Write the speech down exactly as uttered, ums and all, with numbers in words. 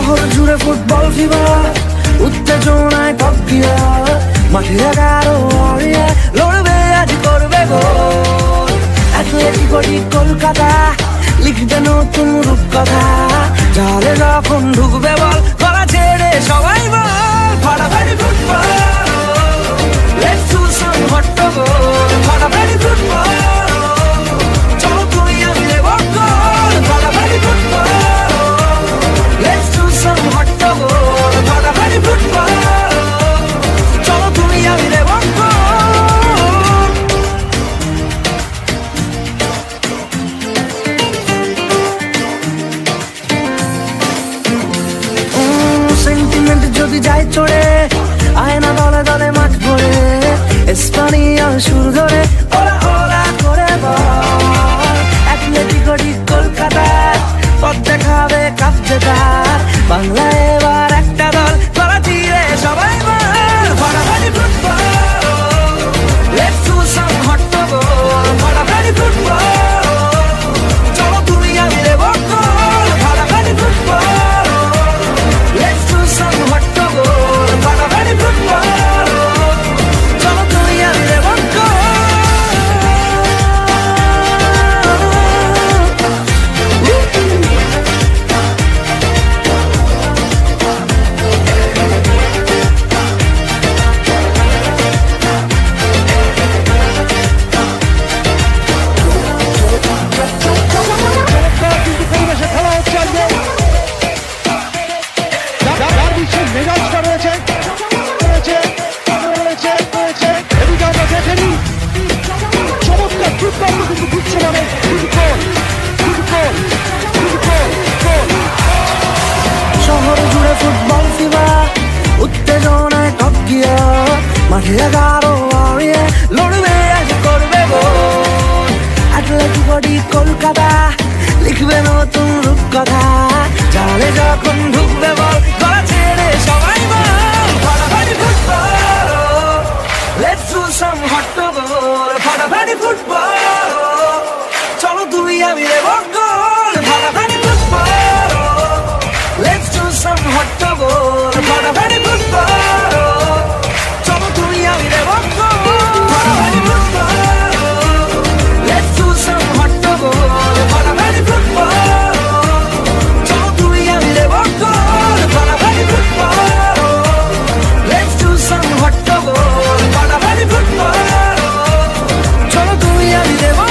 শহর জুড়ে ফুটবল ফিবা, উত্তেজনায় ককিয়া, মাঠে এগারো আড়িয়ে লড়বে আজ করবে গোল। অ্যাটলেটিকো ডি কলকাতা লিখবে নতুন রূপকথা, জালে যখন ঢুকবে বল গলা ছেড়ে সবাই বল ফাটাফাটি ফুটবল, লেটস ডু সাম হট্টগোল, ফাটাফাটি ফুটবল, চলো তুমি আমি দেব গোল, ফাটাফাটি ফুটবল, লেটস ডু সাম হট্টগোল, ফাটাফাটি ফুটবল, চলো তুমি আমি দেব গোল। সেন্টিমেন্ট যদি যাই চড়ে আয়না দলে দলে মাঠ ভরে, স্পানিয়া সুর ধরে ওরা ওরা করে বল। অ্যাটলেটিকো ডি কলকাতা পথ দেখাবে কাপ জেতার, বাংলায় এবার একটা দল গলা তীরে সবাই বল ফাটাফাটি ফুটবল, লেটস ডু সাম হট্টগোল, ফাটাফাটি ফুটবল, চলো তুমি আমি দেব গোল, ফাটাফাটি ফুটবল, লেটস ডু সাম হট্টগোল, ফাটাফাটি ফুটবল, চলো তুমি আমি দেব গোল। শহর জুড়ে ফুটবল ফিবা, উত্তেজনায় ককিয়া, মাঠে এগারো আড়িয়ে লড়বে আজ করবে গোল। অ্যাটলেটিকো ডি কলকাতা লিখবে নতুন রূপকথা, জালে যখন ঢুকবে বল গলা ছেড়ে সবাই বল ফাটাফাটি ফুটবল, লেটস ডু সাম হট্টগোল, ফাটাফাটি ফুটবল, চলো তুমি আমি দেব গোল, ফাটাফাটি ফুটবল, লেটস ডু সাম হট্টগোল, ফাটাফাটি ফুটবল, চলো তুমি আমি দেব গোল, ফাটাফাটি ফুটবল, লেটস ডু সাম হট্টগোল, ফাটাফাটি ফুটবল, চলো তুমি আমি দেব গোল, ফাটাফাটি ফুটবল, লেটস ডু সাম হট্টগোল, ফাটাফাটি ফুটবল, চলো তুমি আমি দেব